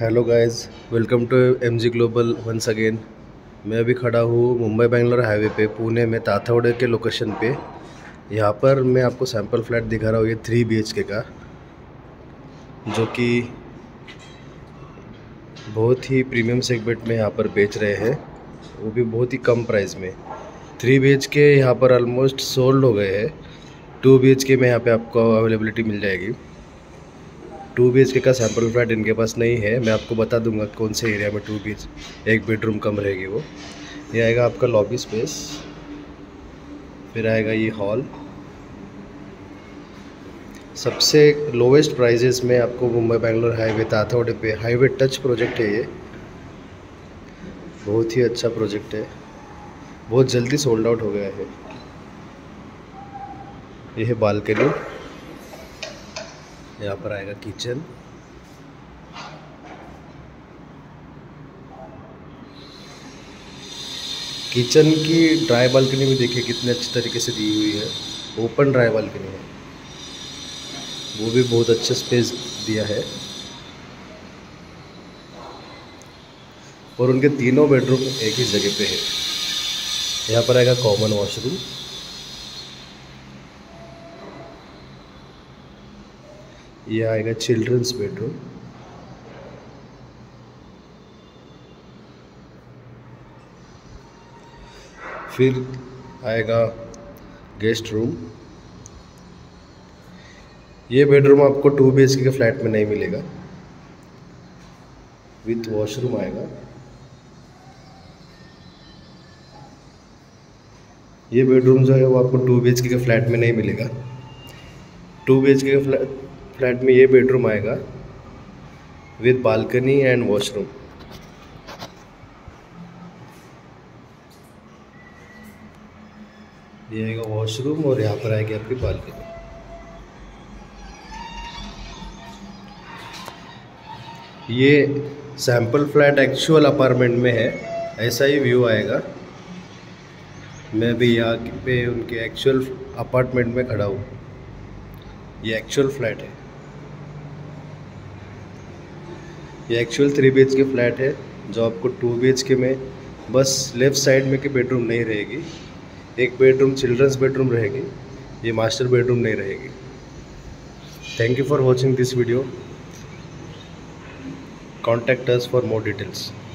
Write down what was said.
Hello guys, welcome to MG global once again. मैं अभी खड़ा हूँ मुंबई बेंगलोर हाईवे पे, पुणे में ताथवड़े के लोकेशन पे। यहाँ पर मैं आपको सैंपल फ्लैट दिखा रहा हूँ, ये 3 BHK का, जो कि बहुत ही प्रीमियम सेगमेंट में यहाँ पर बेच रहे हैं, वो भी बहुत ही कम प्राइस में। 3 BHK यहाँ पर ऑलमोस्ट सोल्ड हो गए हैं। 2 BHK में यहाँ पे आपको अवेलेबिलिटी मिल जाएगी। 2 BHK का सैम्पल फ्लैट इनके पास नहीं है। मैं आपको बता दूंगा कौन से एरिया में 2 BHK एक बेडरूम कम रहेगी वो। ये आएगा आपका लॉबी स्पेस, फिर आएगा ये हॉल। सबसे लोवेस्ट प्राइजेस में आपको मुंबई बेंगलोर हाईवे ताथवड़े पे हाईवे टच प्रोजेक्ट है ये। बहुत ही अच्छा प्रोजेक्ट है, बहुत जल्दी सोल्ड आउट हो गया है। ये है बालकनी, यहाँ पर आएगा किचन, किचन की ड्राई बालकनी भी देखिए कितने अच्छे तरीके से दी हुई है। ओपन ड्राई बालकनी है, वो भी बहुत अच्छा स्पेस दिया है। और उनके तीनों बेडरूम एक ही जगह पे है। यहाँ पर आएगा कॉमन वॉशरूम, ये आएगा चिल्ड्रंस बेडरूम, फिर आएगा गेस्ट रूम। ये बेडरूम आपको 2 BHK के फ्लैट में नहीं मिलेगा, विथ वॉशरूम आएगा। ये बेडरूम जो है वो आपको 2 BHK के फ्लैट में नहीं मिलेगा। 2 BHK के फ्लैट में ये बेडरूम आएगा विथ बालकनी एंड वॉशरूम। ये आएगा वॉशरूम और यहाँ पर आएगी आपकी बालकनी। ये सैंपल फ्लैट एक्चुअल अपार्टमेंट में है, ऐसा ही व्यू आएगा। मैं भी यहाँ पे उनके एक्चुअल अपार्टमेंट में खड़ा हूँ। ये एक्चुअल फ्लैट है, ये एक्चुअल 3 BHK फ्लैट है, जो आपको 2 BHK में बस लेफ़्ट साइड में की बेडरूम नहीं रहेगी। एक बेडरूम चिल्ड्रंस बेडरूम रहेगी, ये मास्टर बेडरूम नहीं रहेगी। Thank you for watching this video. Contact us for more details.